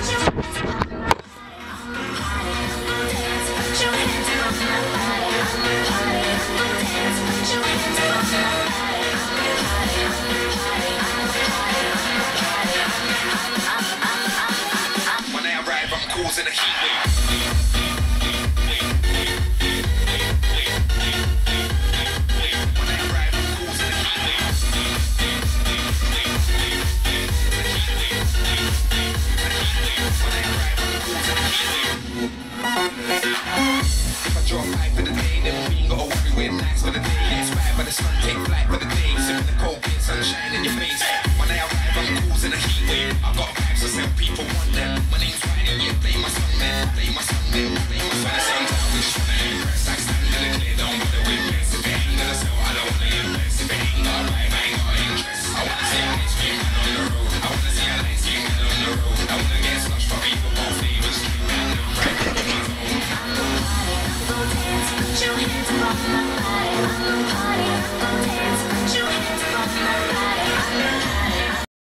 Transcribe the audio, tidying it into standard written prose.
In the heat wave. If I drop life for the day, then we ain't gotta worry with nights for the day. Inspired by the sun, take flight for the day. Sipping the cold beer, sunshine in your face. When I arrive, I'm causing a heat wave. I got vibes, so some people want them. My name's Ryan, yeah, play my song, man. Play my song, man. Play my song. At the same time, we just wanna impress. Like standing in the clear, don't bother with mess. If it ain't gonna sell, I don't wanna invest. If it ain't got right, I ain't got interest. I wanna see a light skin man on the road. I wanna see a light skin man on the road. I wanna get slush for people, both flavors. Man, no right, on my zone. Put your hands above my body.